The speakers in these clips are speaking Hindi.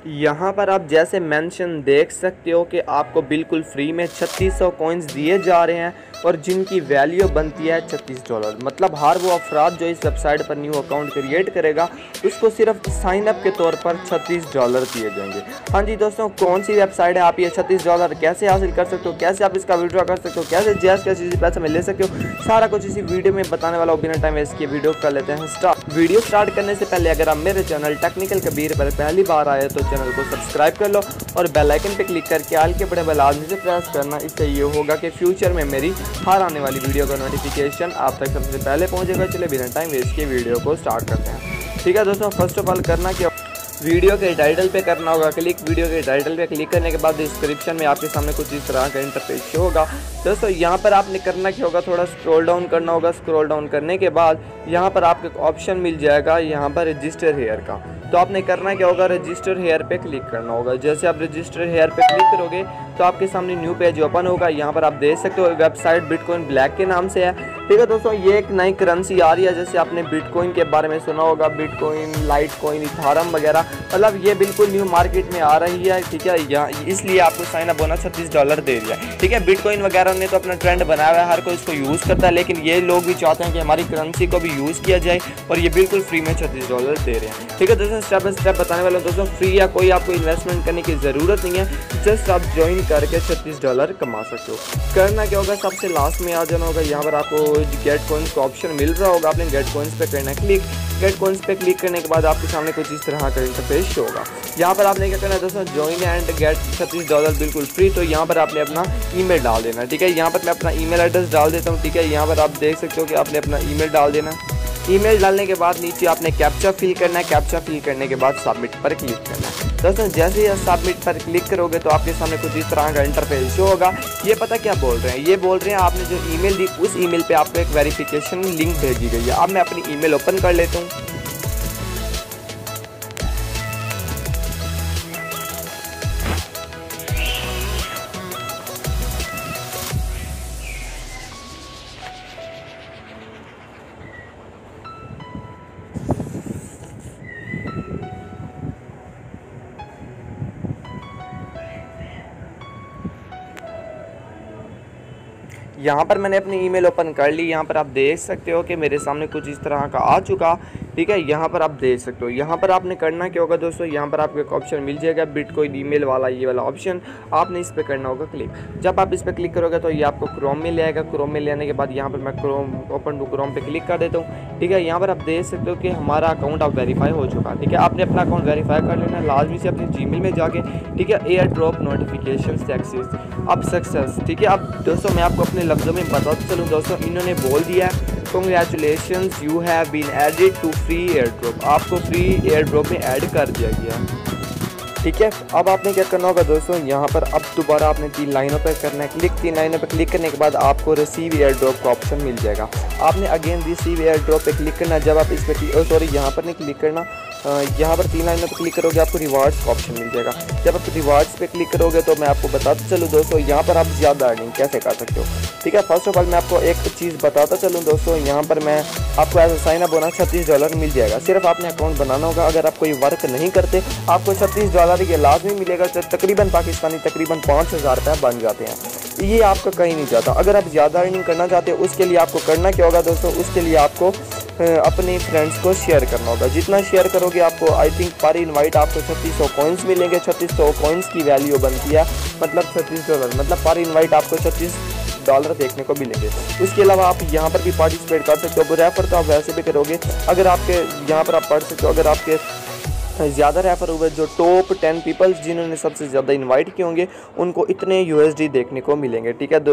यहाँ पर आप जैसे मेंशन देख सकते हो कि आपको बिल्कुल फ्री में 3600 कॉइन्स दिए जा रहे हैं और जिनकी वैल्यू बनती है $36। मतलब हर वो अफराद जो इस वेबसाइट पर न्यू अकाउंट क्रिएट करेगा उसको सिर्फ साइन अप के तौर पर $36 दिए जाएंगे। हाँ जी दोस्तों, कौन सी वेबसाइट है, आप ये $36 कैसे हासिल कर सकते हो, कैसे आप इसका विड्रॉ कर सकते हो, कैसे जैस कैसे पैसे में ले सकते हो, सारा कुछ इसी वीडियो में बताने वाला हूँ। बिना टाइम वेस्ट किए वीडियो कर लेते हैं स्टार्ट। वीडियो स्टार्ट करने से पहले अगर आप मेरे चैनल टेक्निकल कबीर पर पहली बार आए तो चैनल को सब्सक्राइब कर लो और बेल आइकन पे क्लिक करके आल के बड़े बेल आदमी से प्रेस करना। इससे ये होगा कि फ्यूचर में मेरी हर आने वाली वीडियो का नोटिफिकेशन आप तक सबसे पहले पहुंचेगा। चलिए बिना टाइम वेस्ट किए वीडियो को स्टार्ट करते हैं। ठीक है दोस्तों, फर्स्ट ऑफ ऑल करना क्या, वीडियो के टाइटल पे करना होगा क्लिक। वीडियो के टाइटल पे क्लिक करने के बाद डिस्क्रिप्शन में आपके सामने कुछ इस तरह का इंटरफेस शो होगा। दोस्तों यहाँ पर आपने करना क्या होगा, थोड़ा स्क्रॉल डाउन करना होगा। स्क्रॉल डाउन करने के बाद यहाँ पर आपको एक ऑप्शन मिल जाएगा यहाँ पर रजिस्टर हेयर का। तो आपने करना क्या होगा, रजिस्टर हेयर पे क्लिक करना होगा। जैसे आप रजिस्टर हेयर पे क्लिक करोगे तो आपके सामने न्यू पेज ओपन होगा। यहाँ पर आप देख सकते हो वेबसाइट बिटकॉइन ब्लैक के नाम से है। ठीक है दोस्तों, ये एक नई करेंसी आ रही है। जैसे आपने बिटकॉइन के बारे में सुना होगा, बिटकॉइन, लाइट कॉइन, इथेरियम वगैरह, मतलब ये बिल्कुल न्यू मार्केट में आ रही है। ठीक है, इसलिए आपको साइन अप बोनस $36 दे दिया। ठीक है, बिटकॉइन वगैरह ने तो अपना ट्रेंड बनाया हुआ है, हर कोई इसको यूज़ करता है, लेकिन ये लोग भी चाहते हैं कि हमारी करेंसी को भी यूज़ किया जाए और ये बिल्कुल फ्री में $36 दे रहे हैं। ठीक है दोस्तों, स्टेप बाय स्टेप बताने वाला हूं दोस्तों। फ्री या कोई आपको इन्वेस्टमेंट करने की ज़रूरत नहीं है, जस्ट आप ज्वाइन करके $36 कमा सकते हो। करना क्या होगा, सबसे लास्ट में आ जाना होगा। यहाँ पर आपको गेट कॉइन्स का ऑप्शन मिल रहा होगा, आपने गेट कॉइन्स पे करना है क्लिक। गेट कॉइन्स पे क्लिक करने के बाद आपके सामने कुछ इस तरह का इंटरफेस शो होगा। यहाँ पर आपने क्या करना है दोस्तों, ज्वाइन एंड गेट $36 बिल्कुल फ्री। तो यहाँ पर आपने अपना ईमेल डाल देना। ठीक है, यहाँ पर मैं अपना ईमेल एड्रेस डाल देता हूँ। ठीक है, यहाँ पर आप देख सकते हो कि आपने अपना ईमेल डाल देना। ईमेल डालने के बाद नीचे आपने कैप्चा फिल करना है। कैप्चा फिल करने के बाद सबमिट पर क्लिक करना है। दोस्तों जैसे ही सबमिट पर क्लिक करोगे तो आपके सामने कुछ इस तरह का इंटरफेस शो होगा। ये पता क्या बोल रहे हैं, ये बोल रहे हैं आपने जो ईमेल दी उस ईमेल पे आपको एक वेरिफिकेशन लिंक भेजी गई है। अब मैं अपनी ईमेल ओपन कर लेता हूँ। यहाँ पर मैंने अपनी ईमेल ओपन कर ली। यहाँ पर आप देख सकते हो कि मेरे सामने कुछ इस तरह का आ चुका। ठीक है, यहाँ पर आप देख सकते हो। यहाँ पर आपने करना क्या होगा दोस्तों, यहाँ पर आपको एक ऑप्शन मिल जाएगा बिटकॉइन ईमेल वाला, ये वाला ऑप्शन आपने इस पर करना होगा क्लिक। जब आप इस पर क्लिक करोगे तो ये आपको क्रोम में ले आएगा। क्रोम में ले आने के बाद यहाँ पर मैं क्रोम ओपन टू क्रोम पे क्लिक कर देता हूँ। ठीक है, यहाँ पर आप देख सकते हो कि हमारा अकाउंट अब वेरीफाई हो चुका है। ठीक है, आपने अपना अकाउंट वेरीफाई कर लेना लाजमी से अपने जीमेल में जाके। ठीक है, एयर ड्रॉप नोटिफिकेशन सक्सेस, अब सक्सेस। ठीक है, अब दोस्तों मैं आपको अपने लफ्ज़ों में बताता चलूँ दोस्तों, इन्होंने बोल दिया है Congratulations, you have been added to free airdrop। आपको फ्री एयर ड्रॉप में ऐड कर दिया गया। ठीक है, अब आपने क्या करना होगा दोस्तों, यहाँ पर अब दोबारा आपने 3 लाइनों पर करना है क्लिक। 3 लाइनों पर क्लिक करने के बाद आपको रिसीव एयर ड्रॉप का ऑप्शन मिल जाएगा। आपने अगेन रिसीव एयर ड्रॉप पे क्लिक करना। जब आप इस पर सॉरी यहाँ पर नहीं क्लिक करना, यहाँ पर 3 लाइनों पर क्लिक करोगे आपको रिवार्ड्स का ऑप्शन मिल जाएगा। जब आप रिवार्ड्स पे क्लिक करोगे तो मैं आपको बताता चलूँ दोस्तों, यहाँ पर आप ज़्यादा अर्निंग कैसे कर सकते हो। ठीक है, फर्स्ट ऑफ ऑल मैं आपको एक चीज़ बताता चलूँ दोस्तों, यहाँ पर मैं आपको एज साइन अप बोनस $36 मिल जाएगा। सिर्फ आपने अकाउंट बनाना होगा। अगर आप कोई वर्क नहीं करते आपको $36 ये लाजमी मिलेगा। तो तकरीबन पाकिस्तानी तकरीबन 5000 रुपये बन जाते हैं। ये आपका कहीं नहीं जाता। अगर आप ज़्यादा अर्निंग करना चाहते हो उसके लिए आपको करना क्या होगा दोस्तों, उसके लिए आपको अपने फ्रेंड्स को शेयर करना होगा। जितना शेयर करोगे आपको आई थिंक पर इनवाइट आपको 3600 कॉइन्स मिलेंगे। 3600 कॉइन्स की वैल्यू बनती है मतलब $36, मतलब पर इनवाइट आपको $36 देखने को मिलेंगे। उसके अलावा आप यहाँ पर भी पार्टिसिपेट कर सकते हो। रेफर तो आप वैसे भी करोगे। अगर आपके यहाँ पर आप पढ़ सकते हो, अगर आपके ज़्यादा रेफर हुए जो टॉप 10 पीपल्स जिन्होंने सबसे ज़्यादा इनवाइट किए होंगे उनको इतने USD देखने को मिलेंगे। ठीक है,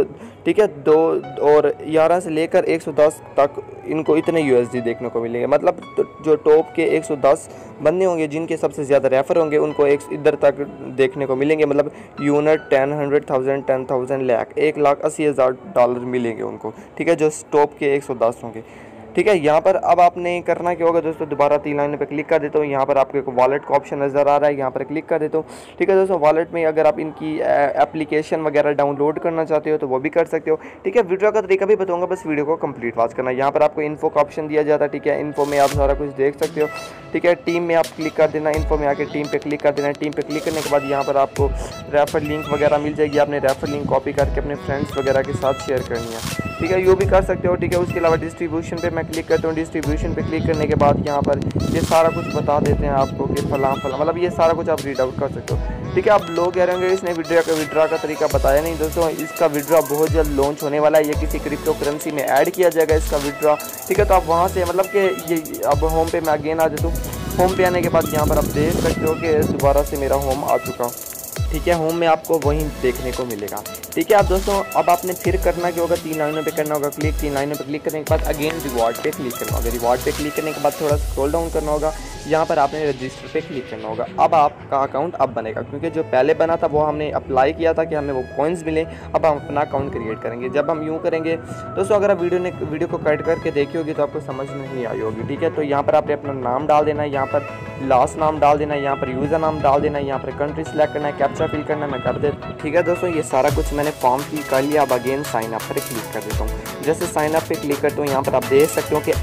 2 और 11 से लेकर 110 तक इनको इतने USD देखने को मिलेंगे। मतलब जो टॉप के 110 बंदे होंगे जिनके सबसे ज़्यादा रेफर होंगे उनको एक इधर तक देखने को मिलेंगे। मतलब यूनिट 10, 100,000, 10,000, लाख, $1,80,000 मिलेंगे उनको। ठीक है, जो टॉप के 110 होंगे। ठीक है। यहाँ पर अब आपने करना क्या होगा दोस्तों, दोबारा 3 लाइनों पे क्लिक कर देता हूँ। यहाँ पर आपको एक वॉलेट का ऑप्शन नज़र आ रहा है, यहाँ पर क्लिक कर देता हूँ। ठीक है दोस्तों, वॉलेट में अगर आप इनकी एप्लीकेशन वगैरह डाउनलोड करना चाहते हो तो वो भी कर सकते हो। ठीक है, विड्रॉ का तरीका भी बताऊँगा, बस वीडियो को कंप्लीट वॉच करना। यहाँ पर आपको इन्फो का ऑप्शन दिया जाता है। ठीक है, इन्फो में आप सारा कुछ देख सकते हो। ठीक है, टीम में आप क्लिक कर देना, इन्फो में आके टीम पे क्लिक कर देना। टीम पे क्लिक करने के बाद यहाँ पर आपको रेफर लिंक वगैरह मिल जाएगी। आपने रेफर लिंक कॉपी करके अपने फ्रेंड्स वगैरह के साथ शेयर करनी है। ठीक है, ये भी कर सकते हो। ठीक है, उसके अलावा डिस्ट्रीब्यूशन पे मैं क्लिक करता हूँ। डिस्ट्रीब्यूशन पे क्लिक करने के बाद यहाँ पर ये सारा कुछ बता देते हैं आपको कि फलां मतलब ये सारा कुछ आप रीड आउट कर सकते हो। ठीक है, आप लोग कह रहे होंगे इसने विड्रॉ का तरीका बताया नहीं। दोस्तों, इसका विड्रॉ बहुत जल्द लॉन्च होने वाला है। ये किसी क्रिप्टो करेंसी में ऐड किया जाएगा इसका विड्रॉ। ठीक है, तो आप वहाँ से मतलब कि ये अब होम पे मैं अगेन आ जाता हूँ। होम पे आने के बाद यहाँ पर आप देख सकते हो कि दोबारा से मेरा होम आ चुका। ठीक है, होम में आपको वहीं देखने को मिलेगा। ठीक है, आप दोस्तों अब आपने फिर करना क्या होगा, 3 लाइनों पे करना होगा क्लिक। 3 लाइनों पे क्लिक करने के बाद अगेन रिवॉर्ड पे क्लिक करना होगा। रिवॉर्ड पे क्लिक करने के बाद थोड़ा स्क्रॉल डाउन करना होगा। यहाँ पर आपने रजिस्टर पे क्लिक करना होगा। अब आपका अकाउंट अब बनेगा, क्योंकि जो पहले बना था वो हमने अप्लाई किया था कि हमें वो कॉइन्स मिले। अब हम अपना अकाउंट क्रिएट करेंगे। जब हम यूँ करेंगे दोस्तों, अगर आप वीडियो को कट करके देखी होगी तो आपको समझ नहीं आई होगी। ठीक है, तो यहाँ पर आपने अपना नाम डाल देना है, यहाँ पर लास्ट नाम डाल देना है, यहाँ पर यूज़र नाम डाल देना है, यहाँ पर कंट्री सेलेक्ट करना है, कैप्चा फिल करना है। मैं कर देता हूँ। ठीक है दोस्तों, ये सारा कुछ मैंने फॉर्म फिल कर लिया। अब अगेन साइन अप पर क्लिक कर देता हूँ। जैसे साइन अप पे क्लिक करता हूँ, यहाँ पर आप देख सकते हो कि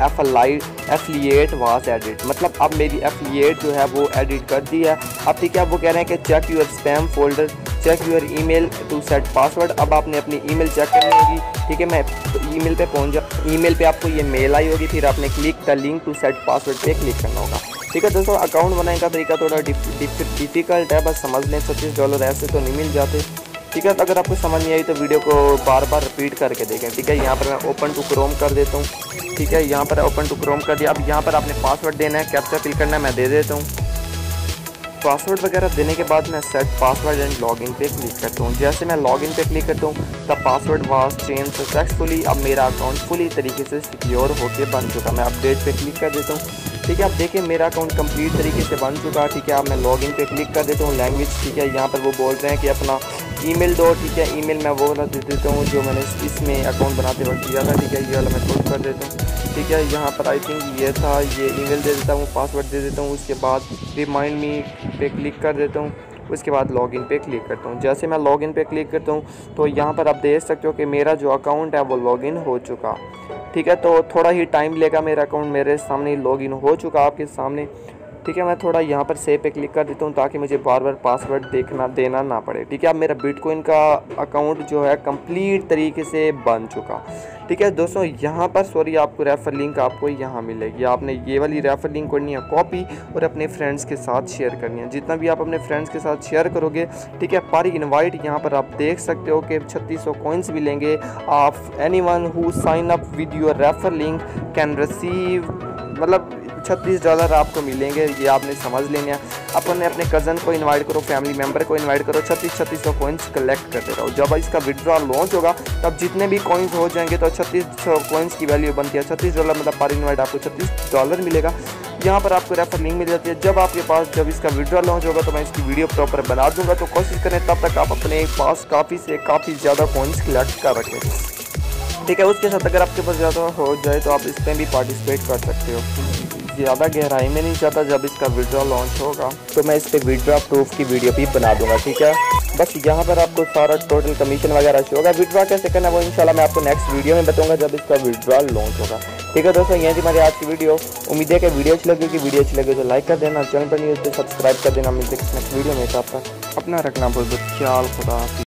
एफिलिएट वाज एडिट, मतलब अब मेरी एफिलिएट जो है वो एडिट कर दी है। अब ठीक है, अब वो कह रहे हैं कि check your spam folder, check your email to set password. अब आपने अपनी ईमेल चेक करनी होगी। ठीक है, मैं ईमेल पे पहुँच जाऊँ। ईमेल पे आपको ये मेल आई होगी, फिर आपने click the link to set password पे क्लिक करना होगा। ठीक है दोस्तों, अकाउंट बनाने का तरीका थोड़ा डिफ़िकल्ट है, बस समझ लें। $25 ऐसे तो नहीं मिल जाते। ठीक है, तो अगर आपको समझ नहीं आई तो वीडियो को बार बार रिपीट करके देखें। ठीक है, यहाँ पर मैं ओपन टू क्रोम कर देता हूँ। ठीक है, यहाँ पर ओपन टू क्रोम कर दिया। अब यहाँ पर आपने पासवर्ड देना है, कैप्चा फिल करना है, मैं दे देता हूँ। पासवर्ड वगैरह देने के बाद मैं सेट पासवर्ड एंड लॉगिन पे क्लिक करता हूँ। जैसे मैं लॉगिन पे क्लिक करता हूँ the password was changed successfully. अब मेरा अकाउंट फुली तरीके से सिक्योर होकर बन चुका। मैं अपडेट पे क्लिक कर देता हूँ। ठीक है, आप देखिए मेरा अकाउंट कंप्लीट तरीके से बन चुका है। ठीक है, अब मैं लॉगिन पे क्लिक कर देता हूँ। लैंग्वेज, ठीक है, यहाँ पर वो बोल रहे हैं कि अपना ईमेल दो। ठीक है, ईमेल मैं वो वाला दे देता हूँ जो मैंने इसमें अकाउंट बनाते वक्त दिया था। ठीक है, ये वाला मैं क्लोज कर देता हूँ। ठीक है, यहाँ पर आई थिंक ये था, ये ईमेल दे देता हूँ, पासवर्ड दे देता हूँ। उसके बाद रिमाइंड मी पे क्लिक कर देता हूँ। उसके बाद लॉगिन पे क्लिक करता हूँ। जैसे मैं लॉगिन पे क्लिक करता हूँ तो यहाँ पर आप देख सकते हो कि मेरा जो अकाउंट है वो लॉगिन हो चुका। ठीक है, तो थोड़ा ही टाइम लेगा, मेरा अकाउंट मेरे सामने लॉगिन हो चुका आपके सामने। ठीक है, मैं थोड़ा यहाँ पर सेव पे क्लिक कर देता हूँ ताकि मुझे बार बार पासवर्ड देना ना पड़े। ठीक है, अब मेरा बिटकॉइन का अकाउंट जो है कंप्लीट तरीके से बन चुका। ठीक है दोस्तों, यहाँ पर सॉरी आपको रेफर लिंक आपको यहाँ मिलेगी। आपने ये वाली रेफर लिंक करनी है कॉपी और अपने फ्रेंड्स के साथ शेयर करनी है। जितना भी आप अपने फ्रेंड्स के साथ शेयर करोगे, ठीक है, पर इनवाइट यहाँ पर आप देख सकते हो कि 3600 कॉइन्स मिलेंगे। आप anyone who sign up with your refer link can receive, मतलब $36 आपको मिलेंगे। ये आपने समझ लेना है। अपने कज़न को इनवाइट करो, फैमिली मेम्बर को इनवाइट करो, 3600 कॉइन्स कलेक्ट करते रहो। जब इसका विड्रॉ लॉन्च होगा तब जितने भी कॉइन्स हो जाएंगे तो 3600 कॉइन्स की वैल्यू बनती है $36, मतलब पर इनवाइट आपको $36 मिलेगा। यहाँ पर आपको रेफर लिंक मिल जाती है। जब इसका विड्रॉ लॉन्च होगा तो मैं इसकी वीडियो प्रॉपर बना दूंगा। तो कोशिश करें तब तक आप अपने पास काफ़ी ज़्यादा कॉइन्स कलेक्ट कर रखें। ठीक है, उसके साथ अगर आपके पास ज़्यादा हो जाए तो आप इसमें भी पार्टिसिपेट कर सकते हो। ज़्यादा गहराई में नहीं जाता। जब इसका विड्रॉ लॉन्च होगा तो मैं इस पर विड्रॉ प्रूफ की वीडियो भी बना दूंगा। ठीक है, बस यहाँ पर आपको सारा टोटल कमीशन वगैरह शो होगा। विड्रॉ कैसे करना है वो इंशाल्लाह मैं आपको नेक्स्ट वीडियो में बताऊंगा जब इसका विड्रॉ लॉन्च होगा। ठीक है दोस्तों, यही थी हमारी आज की वीडियो। उम्मीद है कि वीडियो अच्छी लगी तो लाइक कर देना, चैनल पर न्यूज़ तो सब्सक्राइब कर देना। मिलते हैं नेक्स्ट वीडियो में। तब तक अपना रखना बहुत ख्याल। खुदा।